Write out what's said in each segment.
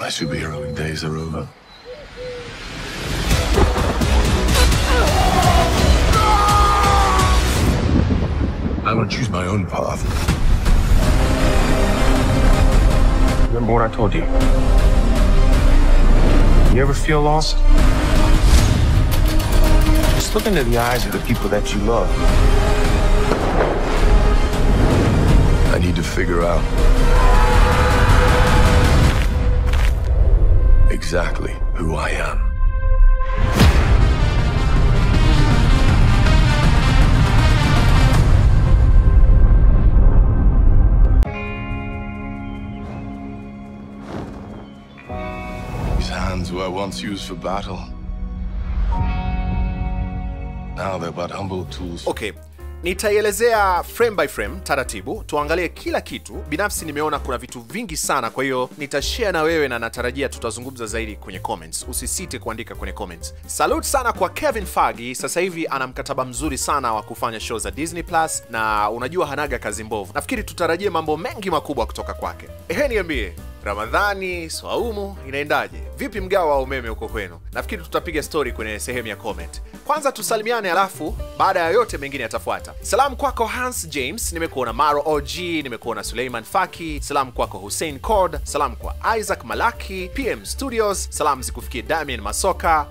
My superheroing days are over. I want to choose my own path. Remember what I told you? You ever feel lost? Just look into the eyes of the people that you love. I need to figure out exactly who I am. These hands were once used for battle. Now they're but humble tools. Okay. Nitaielezea frame by frame taratibu, tuangalie kila kitu. Binafsi nimeona kuna vitu vingi sana, kwa hiyo nitashare na wewe na natarajia tutazungumza zaidi kwenye comments. Usisite kuandika kwenye comments. Salute sana kwa Kevin Feige, sasa hivi ana mkataba mzuri sana wa kufanya show za Disney Plus na unajua hanaga kazi mbovu. Nafikiri tutarajie mambo mengi makubwa kutoka kwake. Niambie, Ramadhani, swaumu, inaendaje? Vipi mgao wa umeme uko kwenu? Nafikiri tutapiga story kwenye sehemu ya comment. Kwanza tusalimiane, alafu baada ya yote mengine yatafuata. Salamu kwako Hans James, nimekuona Maro OG, nimekuona Suleiman Faki, salamu kwako Hussein Cord, salamu kwa Isaac Malaki, PM Studios, salamu zikufikie Damien Masoka,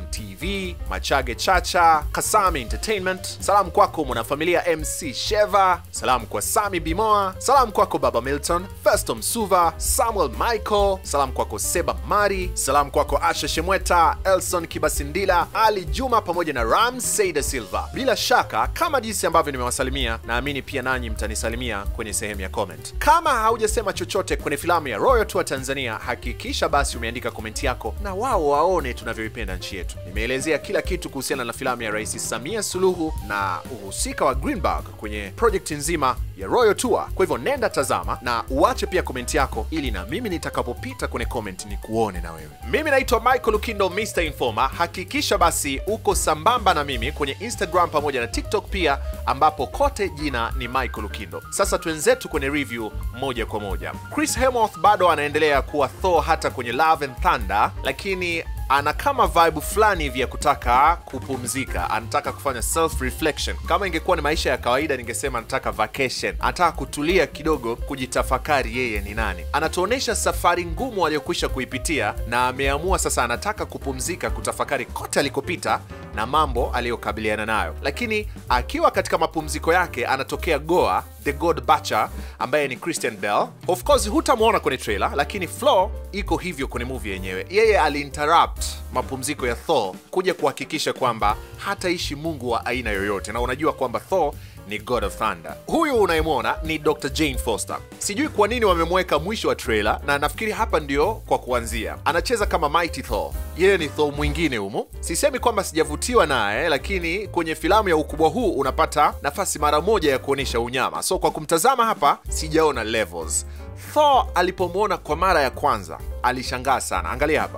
KMTV, Machage Chacha, Kasami Entertainment, salamu kwako mwanafamilia MC Sheva, salamu kwa Sami Bimoa, salamu kwako Baba Milton, Festo Msuva, Samuel Michael, salamu kwako Seba Mari, salamu kwako Asha Shemweta, Elson Kibasindila, Ali Juma pamoja na Ramsey da Silva. Bila shaka kama jinsi ambavyo nimewasalimia, naamini pia nanyi mtanisalimia kwenye sehemu ya comment. Kama haujasema chochote kwenye filamu ya Royal Tour Tanzania, hakikisha basi umeandika komenti yako na wao waone tunavyoipenda nchi yetu. Nimeelezea kila kitu kuhusiana na filamu ya Rais Samia Suluhu na uhusika wa Greenberg kwenye project nzima ya Royal Tour. Kwa hivyo nenda tazama na uache pia komenti yako ili na mimi nitakapopita kwenye comment ni kuone na wewe. Mimi naitwa Michael Lukindo, Mr. Informer. Hakikisha basi uko sambamba na mimi kwenye Instagram pamoja na TikTok pia, ambapo kote jina ni Michael Lukindo. Sasa tuenzetu kwenye review moja kwa moja. Chris Hemsworth bado anaendelea kuwa Thor hata kwenye Love and Thunder, lakini ana kama vibe fulani hivi ya kutaka kupumzika, anataka kufanya self reflection. Kama ingekuwa ni maisha ya kawaida ningesema anataka vacation, anataka kutulia kidogo, kujitafakari yeye ni nani. Anatuonesha safari ngumu aliyokwisha kuipitia na ameamua sasa anataka kupumzika, kutafakari kote alikopita na mambo aliyokabiliana nayo. Lakini akiwa katika mapumziko yake anatokea Goa, the God Butcher, ambaye ni Christian Bale. Of course hutamuona kwenye trailer, lakini flow iko hivyo kwenye movie yenyewe. Yeye aliinterrupt mapumziko ya Thor kuja kuhakikisha kwamba hataishi Mungu wa aina yoyote, na unajua kwamba Thor ni God of Thunder. Huyu unayemwona ni Dr. Jane Foster. Sijui kwa nini wamemweka mwisho wa trailer, na nafikiri hapa ndio kwa kuanzia. Anacheza kama Mighty Thor. Yeye ni Thor mwingine humo. Sisemi kwamba sijavutiwa naye, lakini kwenye filamu ya ukubwa huu unapata nafasi mara moja ya kuonesha unyama. So kwa kumtazama hapa sijaona levels. Thor alipomwona kwa mara ya kwanza alishangaa sana. Angalia hapa.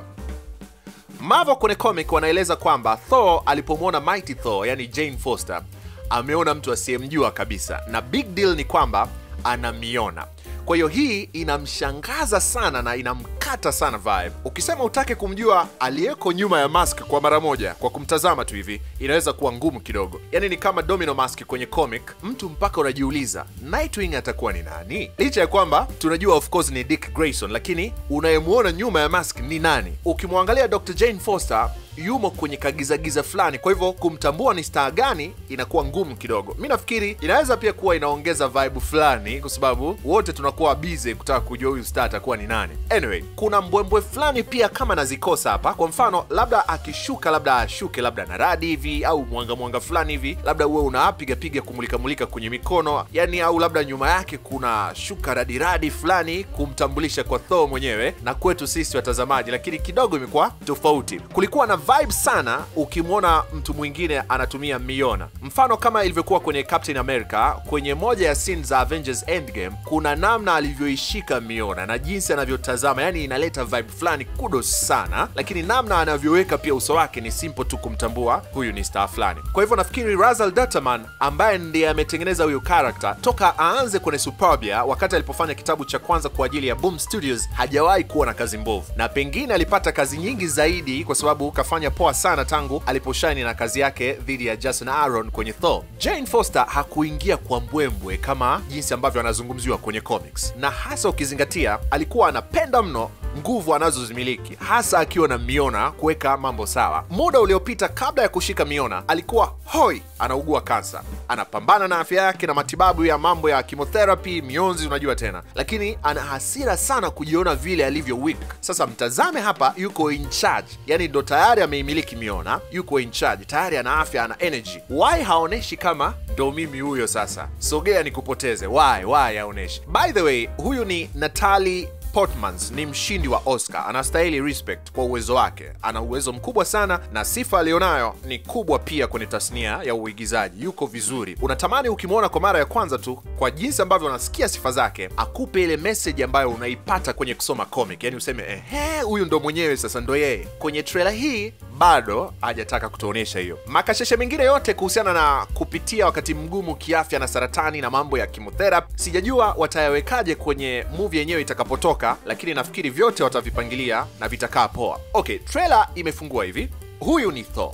Marvel kwenye comic wanaeleza kwamba Thor alipomwona Mighty Thor, yani Jane Foster, ameona mtu asiyemjua kabisa, na big deal ni kwamba anamiona. Kwa hiyo hii inamshangaza sana na inamkata sana vibe. Ukisema utake kumjua aliyeko nyuma ya mask kwa mara moja kwa kumtazama tu hivi, inaweza kuwa ngumu kidogo. Yani ni kama Domino Mask kwenye comic, mtu mpaka unajiuliza Nightwing atakuwa ni nani? Licha ya kwamba tunajua of course ni Dick Grayson, lakini unayemuona nyuma ya mask ni nani? Ukimwangalia Dr. Jane Foster yumo kwenye kagizagiza fulani, kwa hivyo kumtambua ni star gani inakuwa ngumu kidogo. Mimi nafikiri inaweza pia kuwa inaongeza vibe fulani, kwa sababu wote tunakuwa busy kutaka kujua huyu star atakuwa ni nani. Anyway, kuna mbwembwe fulani pia kama nazikosa hapa. Kwa mfano, labda akishuka, labda ashuke labda na radi hivi, au mwanga fulani hivi, labda uwe unapiga kumulika kwenye mikono, yani, au labda nyuma yake kuna shuka radi fulani kumtambulisha kwa Thor mwenyewe na kwetu sisi watazamaji, lakini kidogo imekuwa tofauti. Kulikuwa na vibe sana ukimwona mtu mwingine anatumia miona. Mfano kama ilivyokuwa kwenye Captain America, kwenye moja ya scenes za Avengers Endgame, kuna namna alivyoishika miona na jinsi anavyotazama, yani inaleta vibe fulani kudos sana, lakini namna anavyoweka pia uso wake ni simple tu kumtambua huyu ni star fulani. Kwa hivyo nafikiri Razal Dataman ambaye ndiye ametengeneza huyu character toka aanze kwenye Supraiz wakati alipofanya kitabu cha kwanza kwa ajili ya Boom Studios, hajawahi kuwa na kazi mbovu, na pengine alipata kazi nyingi zaidi kwa sababu kafanya poa sana tangu aliposhine na kazi yake dhidi ya Jason Aaron kwenye Thor. Jane Foster hakuingia kwa mbwembwe kama jinsi ambavyo anazungumziwa kwenye comics, na hasa ukizingatia alikuwa anapenda mno nguvu anazozimiliki, hasa akiwa na miona kuweka mambo sawa. Muda uliopita kabla ya kushika miona alikuwa hoi, anaugua kansa, anapambana na afya yake na matibabu ya mambo ya chemotherapy, mionzi, unajua tena, lakini ana hasira sana kujiona vile alivyo weak. Sasa mtazame hapa, yuko in charge, yani ndo tayari ameimiliki miona, yuko in charge, tayari ana afya, ana energy. Why haoneshi kama ndo mimi huyo sasa, sogea nikupoteze? Why haoneshi? By the way, huyu ni Natalie Portman, ni mshindi wa Oscar, anastahili respect kwa uwezo wake. Ana uwezo mkubwa sana na sifa alionayo ni kubwa pia kwenye tasnia ya uigizaji. Yuko vizuri, unatamani ukimwona kwa mara ya kwanza tu, kwa jinsi ambavyo unasikia sifa zake, akupe ile message ambayo unaipata kwenye kusoma comic, yani useme huyu ndo mwenyewe sasa, ndo yeye. Kwenye trailer hii bado hajataka kutuonesha hiyo. Makasheshe mengine yote kuhusiana na kupitia wakati mgumu kiafya na saratani na mambo ya chemotherapy, sijajua watayawekaje kwenye movie yenyewe itakapotoka, lakini nafikiri vyote watavipangilia na vitakaa poa. Okay, trailer imefungua hivi. Huyu ni Thor.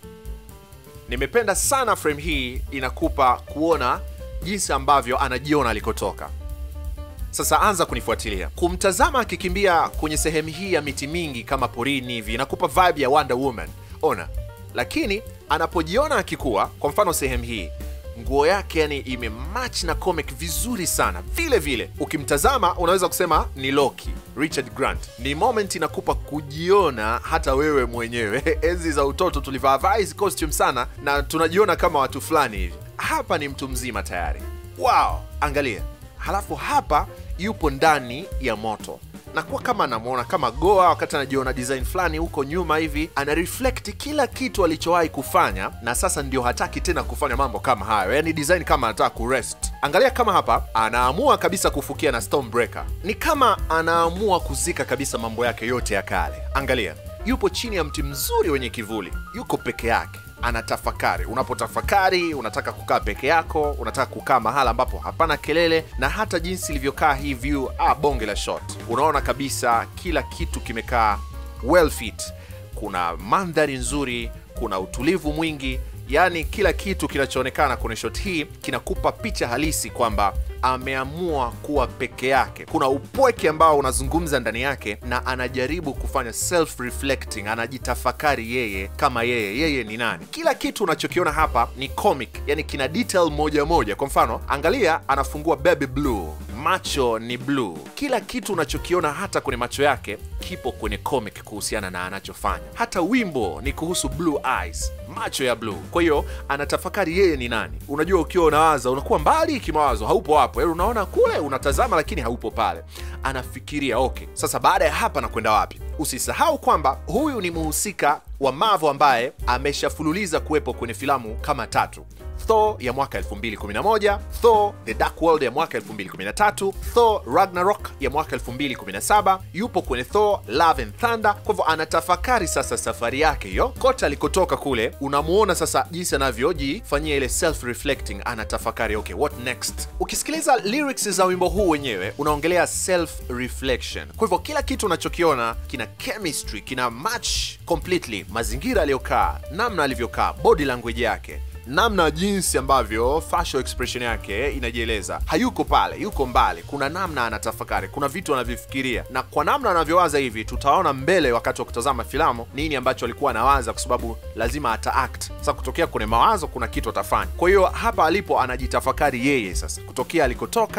Nimependa sana frame hii, inakupa kuona jinsi ambavyo anajiona alikotoka. Sasa anza kunifuatilia. Kumtazama akikimbia kwenye sehemu hii ya miti mingi kama porini hivi, inakupa vibe ya Wonder Woman. Ona. Lakini anapojiona akikuwa, kwa mfano sehemu hii, nguo yake yani imematch na comic vizuri sana. Vile vile ukimtazama unaweza kusema ni Loki, Richard Grant. Ni moment inakupa kujiona hata wewe mwenyewe. Enzi za utoto tulivaa hizi costume sana na tunajiona kama watu fulani hivi. Hapa ni mtu mzima tayari. Wow, angalia. Halafu hapa yupo ndani ya moto, na kwa kama anamuona kama Goa wakati anajiona design fulani huko nyuma hivi, ana reflect kila kitu alichowahi kufanya, na sasa ndio hataki tena kufanya mambo kama hayo, yani design kama anataka kurest. Angalia kama hapa anaamua kabisa kufukia na Stormbreaker, ni kama anaamua kuzika kabisa mambo yake yote ya kale. Angalia, yupo chini ya mti mzuri wenye kivuli, yuko peke yake, anatafakari. Unapotafakari unataka kukaa peke yako, unataka kukaa mahala ambapo hapana kelele, na hata jinsi ilivyokaa hii view, bonge la shot. Unaona kabisa kila kitu kimekaa well fit. Kuna mandhari nzuri, kuna utulivu mwingi, yani kila kitu kinachoonekana kwenye shot hii kinakupa picha halisi kwamba ameamua kuwa peke yake. Kuna upweke ambao unazungumza ndani yake, na anajaribu kufanya self-reflecting, anajitafakari yeye kama yeye ni nani. Kila kitu unachokiona hapa ni comic, yani kina detail moja moja. Kwa mfano, angalia anafungua baby blue, macho ni blue. Kila kitu unachokiona hata kwenye macho yake kipo kwenye comic kuhusiana na anachofanya. Hata wimbo ni kuhusu blue eyes, macho ya blue. Kwa hiyo anatafakari yeye ni nani. Unajua ukiwa unawaza unakuwa mbali kimawazo, haupo hapo. Yaani unaona kule unatazama lakini haupo pale. Anafikiria okay, sasa baada ya hapa nakwenda wapi? Usisahau kwamba huyu ni mhusika wa Marvel ambaye ameshafululiza kuwepo kwenye filamu kama 3. Thor ya mwaka 2011, Thor The Dark World ya mwaka 2013, Thor Ragnarok ya mwaka 2017, yupo kwenye Thor Love and Thunder. Kwa hivyo anatafakari sasa safari yake hiyo kote alikotoka kule. Unamuona sasa jinsi anavyojifanyia ile self reflecting, anatafakari okay, what next. Ukisikiliza lyrics za wimbo huu wenyewe unaongelea self reflection. Kwa hivyo kila kitu unachokiona kina chemistry, kina match completely. Mazingira aliyokaa, namna alivyokaa, body language yake, namna jinsi ambavyo facial expression yake inajieleza. Hayuko pale, yuko mbali. Kuna namna anatafakari, kuna vitu anavifikiria, na kwa namna anavyowaza hivi tutaona mbele wakati wa kutazama filamu nini ambacho alikuwa anawaza, kwa sababu lazima ata-act. Sasa kutokea kwenye mawazo kuna kitu atafanya. Kwa hiyo hapa alipo anajitafakari yeye sasa, kutokea alikotoka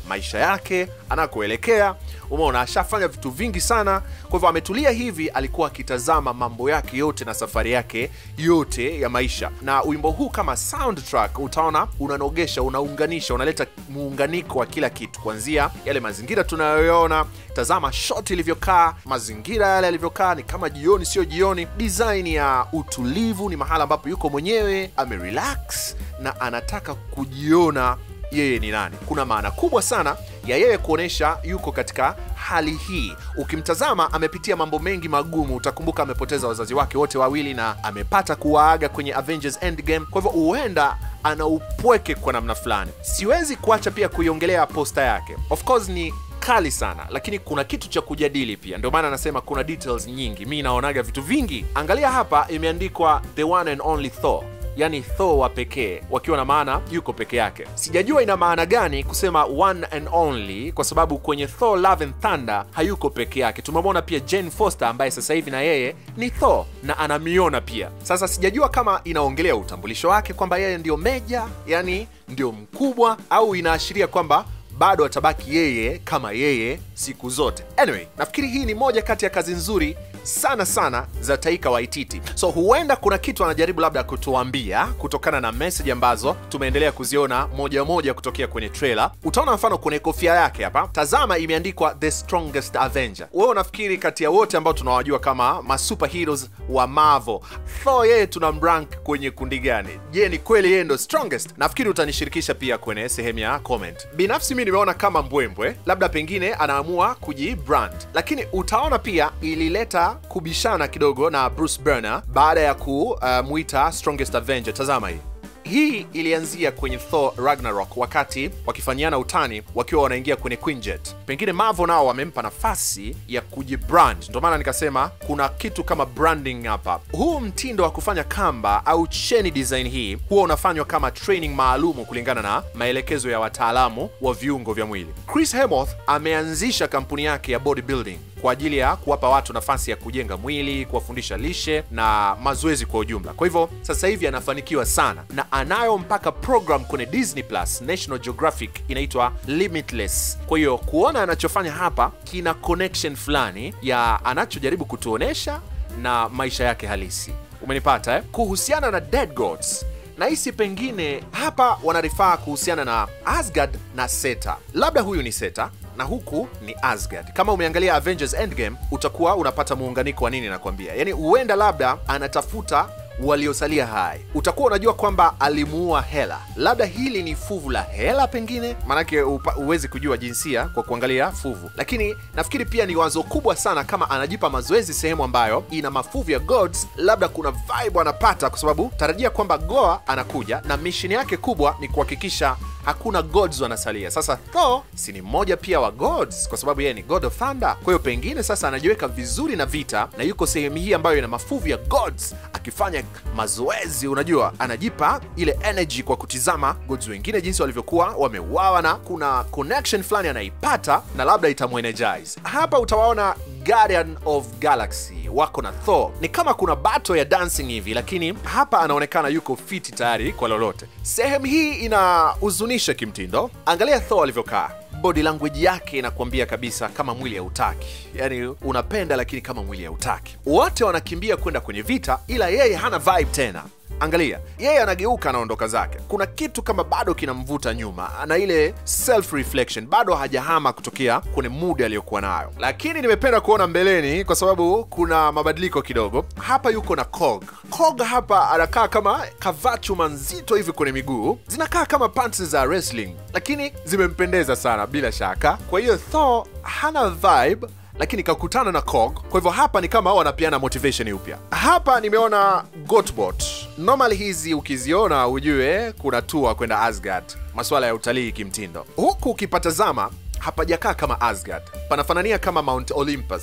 maisha yake, anakoelekea. Umeona ashafanya vitu vingi sana. Kwa hivyo ametulia hivi, alikuwa akitazama mambo yake yote na safari yake yote ya maisha. Na wimbo huu kama soundtrack utaona unanogesha, unaunganisha, unaleta muunganiko wa kila kitu, kuanzia yale mazingira tunayoona. Tazama shot ilivyokaa, mazingira yale yalivyokaa, ni kama jioni sio jioni. Design ya utulivu, ni mahala ambapo yuko mwenyewe amerelax na anataka kujiona yeye ni nani. Kuna maana kubwa sana ya yeye kuonesha yuko katika hali hii. Ukimtazama amepitia mambo mengi magumu. Utakumbuka amepoteza wazazi wake wote wawili na amepata kuwaaga kwenye Avengers Endgame. Kwa hivyo huenda ana upweke kwa namna fulani. Siwezi kuacha pia kuiongelea poster yake. Of course ni kali sana, lakini kuna kitu cha kujadili pia. Ndio maana nasema kuna details nyingi. Mimi naonaga vitu vingi. Angalia hapa imeandikwa the one and only Thor. Yani Thor wa pekee, wakiwa na maana yuko peke yake. Sijajua ina maana gani kusema one and only, kwa sababu kwenye Thor Love and Thunder hayuko peke yake. Tumemwona pia Jane Foster ambaye sasa hivi na yeye ni Thor na anamiona pia. Sasa sijajua kama inaongelea utambulisho wake kwamba yeye ndio meja, yani ndio mkubwa, au inaashiria kwamba bado atabaki yeye kama yeye siku zote. Anyway, nafikiri hii ni moja kati ya kazi nzuri sana za Taika Waititi. So huenda kuna kitu anajaribu labda kutuambia kutokana na message ambazo tumeendelea kuziona moja moja kutokea kwenye trailer. Utaona mfano kwenye kofia yake hapa, tazama imeandikwa the strongest Avenger. Wewe unafikiri kati ya wote ambao tunawajua kama ma superheroes wa Marvel, Thor yeye tunamrank kwenye kundi gani? Je, ni kweli yeye ndo strongest? Nafikiri utanishirikisha pia kwenye sehemu ya comment. Binafsi mimi nimeona kama mbwembwe, labda pengine anaamua kujibrand. Lakini utaona pia ilileta kubishana kidogo na Bruce Banner baada ya kumuita strongest Avenger. Tazama hii ilianzia kwenye Thor Ragnarok, wakati wakifanyana utani wakiwa wanaingia kwenye Quinjet. Pengine Marvel nao wamempa nafasi ya kujibrand. Ndio maana nikasema kuna kitu kama branding hapa. Huu mtindo wa kufanya kamba au cheni design hii huwa unafanywa kama training maalumu kulingana na maelekezo ya wataalamu wa viungo vya mwili. Chris Hemsworth ameanzisha kampuni yake ya bodybuilding kwa ajili ya kuwapa watu nafasi ya kujenga mwili, kuwafundisha lishe na mazoezi kwa ujumla. Kwa hivyo sasa hivi anafanikiwa sana na anayo mpaka program kwenye Disney Plus, National Geographic, inaitwa Limitless. Kwa hiyo kuona anachofanya hapa kina connection fulani ya anachojaribu kutuonesha na maisha yake halisi. Umenipata eh? Kuhusiana na Dead Gods, nahisi pengine hapa wanarifaa kuhusiana na Asgard na Seta. Labda huyu ni Seta na huku ni Asgard. Kama umeangalia Avengers Endgame utakuwa unapata muunganiko wa nini nakwambia. Yani huenda labda anatafuta waliosalia hai. Utakuwa unajua kwamba alimuua Hela. Labda hili ni fuvu la Hela pengine, manake uwezi kujua jinsia kwa kuangalia fuvu. Lakini nafikiri pia ni wazo kubwa sana kama anajipa mazoezi sehemu ambayo ina mafuvu ya gods. Labda kuna vibe anapata, kwa sababu tarajia kwamba Goa anakuja na mission yake kubwa ni kuhakikisha hakuna gods wanasalia. Sasa Thor si ni mmoja pia wa gods, kwa sababu yeye ni god of thunder. Kwa hiyo pengine sasa anajiweka vizuri na vita na yuko sehemu hii ambayo ina mafuvu ya gods akifanya mazoezi. Unajua anajipa ile energy kwa kutizama gods wengine jinsi walivyokuwa wameuawa, na kuna connection fulani anaipata na labda itamuenergize. Hapa utawaona Guardian of Galaxy wako na Thor. Ni kama kuna battle ya dancing hivi, lakini hapa anaonekana yuko fiti tayari kwa lolote. Sehemu hii inahuzunisha kimtindo. Angalia Thor alivyokaa. Body language yake inakuambia kabisa kama mwili hautaki. Yani unapenda lakini kama mwili hautaki. Wote wanakimbia kwenda kwenye vita, ila yeye hana vibe tena. Angalia, yeye anageuka anaondoka zake. Kuna kitu kama bado kinamvuta nyuma, ana ile self reflection, bado hajahama kutokea kwenye mood aliyokuwa nayo. Lakini nimependa kuona mbeleni kwa sababu kuna mabadiliko kidogo. Hapa yuko na Kog. Kog hapa anakaa kama kavachuma nzito hivi kwenye miguu, zinakaa kama pants za wrestling, lakini zimempendeza sana bila shaka. Kwa hiyo Thor hana vibe, lakini kakutana na Kog. Kwa hivyo hapa ni kama wanapeana motivation upya. Hapa nimeona Goatbot. Normally hizi ukiziona ujue kuna tour kwenda Asgard, masuala ya utalii kimtindo. Huku ukipatazama hapajakaa kama Asgard, panafanania kama Mount Olympus.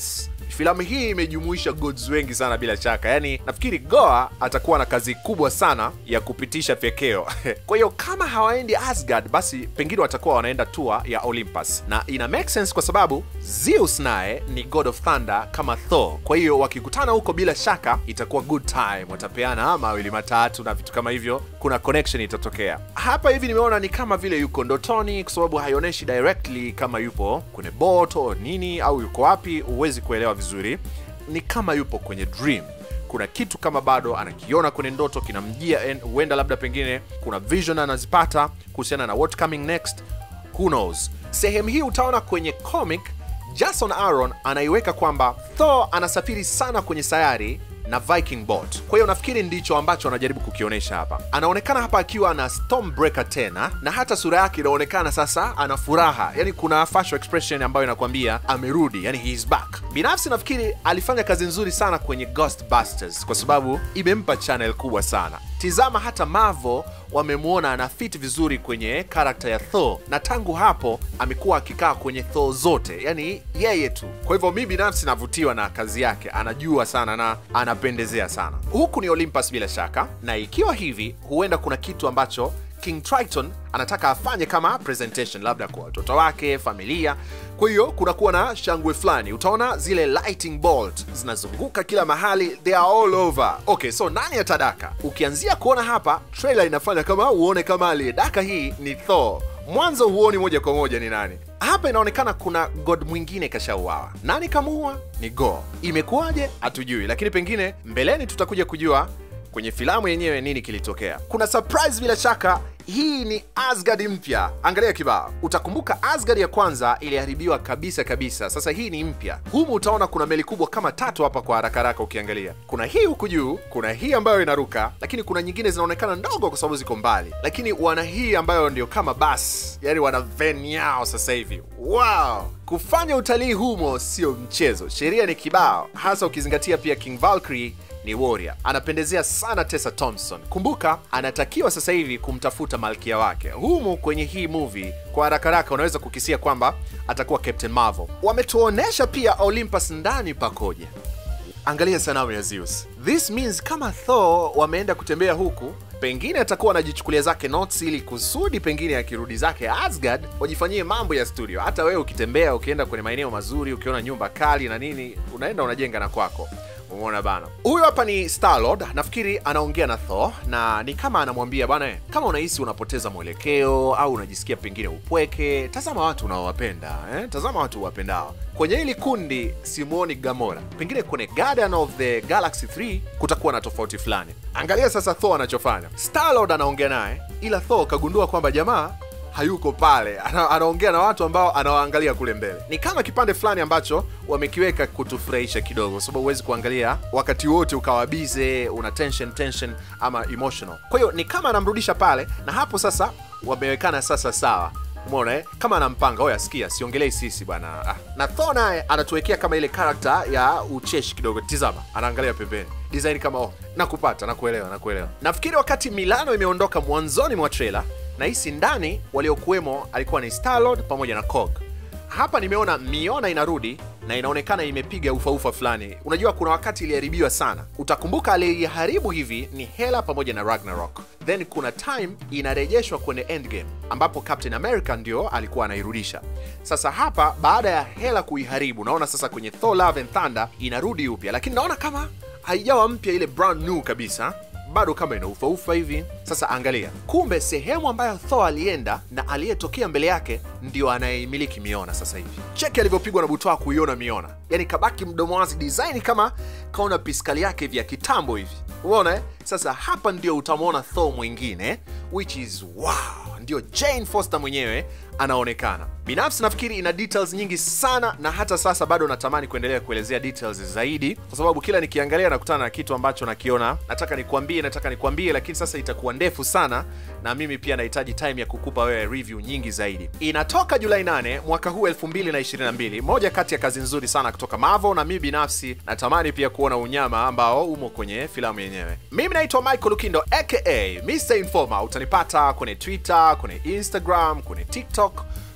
Filamu hii imejumuisha gods wengi sana bila shaka. Yani nafikiri Goa atakuwa na kazi kubwa sana ya kupitisha vyekeo. Kwa hiyo kama hawaendi Asgard, basi pengine watakuwa wanaenda tour ya Olympus. Na ina make sense kwa sababu Zeus naye ni God of Thunder kama Thor. Kwa hiyo wakikutana huko bila shaka itakuwa good time. Watapeana mawili matatu na vitu kama hivyo. Kuna connection itatokea. Hapa hivi nimeona ni kama vile yuko ndotoni kwa sababu haionyeshi directly kama yupo kwenye boat au nini au yuko wapi, huwezi kuelewa vizuri. Ni kama yupo kwenye dream. Kuna kitu kama bado anakiona kwenye ndoto kinamjia, huenda labda pengine kuna vision anazipata kuhusiana na what coming next, who knows. Sehemu hii utaona kwenye comic Jason Aaron anaiweka kwamba Thor anasafiri sana kwenye sayari na Viking boat. Kwa hiyo nafikiri ndicho ambacho anajaribu kukionyesha hapa. Anaonekana hapa akiwa na Stormbreaker tena, na hata sura yake inaonekana sasa ana furaha. Yani kuna facial expression ambayo inakwambia amerudi, yani he is back. Binafsi nafikiri alifanya kazi nzuri sana kwenye Ghostbusters kwa sababu imempa channel kubwa sana. Tizama hata Marvel wamemuona ana fit vizuri kwenye karakta ya Thor, na tangu hapo amekuwa akikaa kwenye Thor zote, yani yeye tu. Kwa hivyo mimi binafsi navutiwa na kazi yake, anajua sana na anapendezea sana. Huku ni Olympus bila shaka, na ikiwa hivi huenda kuna kitu ambacho King Triton anataka afanye kama presentation labda kwa watoto wake, familia. Kwa hiyo kunakuwa na shangwe fulani. Utaona zile lighting bolt zinazunguka kila mahali, they are all over. Okay, so nani atadaka? Ukianzia kuona hapa trailer inafanya kama uone kama aliyedaka hii ni Thor. Mwanzo huoni moja kwa moja ni nani. Hapa inaonekana kuna god mwingine kashauawa. Nani kamuua? Ni Go. Imekuwaje? Hatujui, lakini pengine mbeleni tutakuja kujua kwenye filamu yenyewe nini kilitokea. Kuna surprise bila shaka. Hii ni Asgard mpya. Angalia kibao. Utakumbuka Asgard ya kwanza iliharibiwa kabisa kabisa. Sasa hii ni mpya. Humu utaona kuna meli kubwa kama 3 hapa kwa haraka haraka ukiangalia. Kuna hii huku juu, kuna hii ambayo inaruka, lakini kuna nyingine zinaonekana ndogo kwa sababu ziko mbali. Lakini wana hii ambayo ndio kama bus. Yani wana van yao sasa hivi. Wow! Kufanya utalii humo sio mchezo. Sheria ni kibao, hasa ukizingatia pia King Valkyrie ni warrior. Anapendezea sana Tessa Thompson. Kumbuka anatakiwa sasa hivi kumtafuta malkia wake. Humu kwenye hii movie kwa haraka haraka unaweza kukisia kwamba atakuwa Captain Marvel. Wametuonesha pia Olympus ndani pakoje. Angalia sanamu ya Zeus. This means kama Thor wameenda kutembea huku, pengine atakuwa anajichukulia zake notes ili kusudi pengine akirudi zake Asgard wajifanyie mambo ya studio. Hata wewe ukitembea ukienda kwenye maeneo mazuri, ukiona nyumba kali na nini, unaenda unajenga na kwako. Umeona bana. Huyu hapa ni Star-Lord, nafikiri anaongea na Thor na ni kama anamwambia bana, kama unahisi unapoteza mwelekeo au unajisikia pengine upweke, tazama watu unaowapenda, tazama watu uwapendao. Kwenye hili kundi simuoni Gamora. Pengine kwenye Guardian of the Galaxy 3 kutakuwa na tofauti fulani. Angalia sasa Thor anachofanya. Star-Lord anaongea naye, ila Thor kagundua kwamba jamaa hayuko pale. Anaongea na watu ambao anawaangalia kule mbele. Ni kama kipande fulani ambacho wamekiweka kutufurahisha kidogo, sababu huwezi kuangalia wakati wote ukawa busy, una tension ama emotional. Kwa hiyo ni kama anamrudisha pale, na hapo sasa wamewekana sasa sawa. Umeona kama anampanga, oya sikia, siongelei sisi bwana. Na Thor naye anatuwekea kama ile character ya ucheshi kidogo. Tizama, anaangalia pembeni. Design kama nakupata, nakuelewa. Nafikiri wakati Milano imeondoka mwanzoni mwa trailer, na hisi ndani waliokuwemo alikuwa ni Star-Lord pamoja na Kog. Hapa nimeona Miona inarudi na inaonekana imepiga ufa fulani. Unajua kuna wakati iliharibiwa sana. Utakumbuka aliyeharibu hivi ni Hela pamoja na Ragnarok. Then kuna time inarejeshwa kwenye Endgame ambapo Captain America ndio alikuwa anairudisha. Sasa hapa baada ya Hela kuiharibu, naona sasa kwenye Thor Love and Thunder inarudi upya, lakini naona kama haijawa mpya ile brand new kabisa. Bado kama ina ufa hivi. Sasa angalia, kumbe sehemu ambayo Thor alienda na aliyetokea mbele yake ndio anayemiliki Miona sasa hivi. Cheki alivyopigwa na butwaa kuiona Miona. Yani kabaki mdomo wazi, design kama kaona piskali yake vya kitambo hivi. Umeona Sasa hapa ndio utamwona Thor mwingine, which is wow, ndio Jane Foster mwenyewe anaonekana. Binafsi nafikiri ina details nyingi sana, na hata sasa bado natamani kuendelea kuelezea details zaidi, kwa sababu kila nikiangalia nakutana na kitu ambacho nakiona nataka nikwambie, lakini sasa itakuwa ndefu sana na mimi pia nahitaji time ya kukupa wewe review nyingi zaidi. Inatoka Julai 8 mwaka huu 2022, moja kati ya kazi nzuri sana kutoka Marvel, na mimi binafsi natamani pia kuona unyama ambao umo kwenye filamu yenyewe. Mimi naitwa Michael Lukindo aka Mr. Informer. Utanipata kwenye Twitter, kwenye Instagram, kwenye TikTok,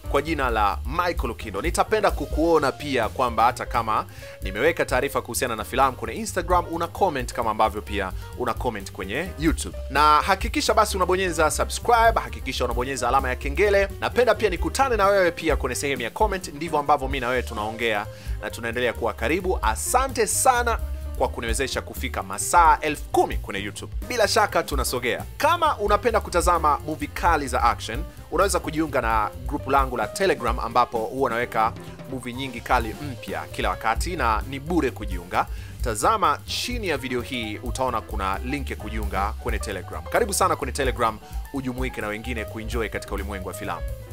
kwa jina la Michael Lukindo. Nitapenda kukuona pia kwamba hata kama nimeweka taarifa kuhusiana na filamu kwenye Instagram, una comment kama ambavyo pia una comment kwenye YouTube. Na hakikisha basi unabonyeza subscribe, hakikisha unabonyeza alama ya kengele. Napenda pia nikutane na wewe pia kwenye sehemu ya comment. Ndivyo ambavyo mimi na wewe tunaongea na tunaendelea kuwa karibu. Asante sana kwa kuniwezesha kufika masaa 10,000 kwenye YouTube. Bila shaka tunasogea. Kama unapenda kutazama movie kali za action, unaweza kujiunga na grupu langu la Telegram ambapo huwa naweka movie nyingi kali mpya kila wakati na ni bure kujiunga. Tazama chini ya video hii, utaona kuna link ya kujiunga kwenye Telegram. Karibu sana kwenye Telegram, ujumuike na wengine kuenjoy katika ulimwengu wa filamu.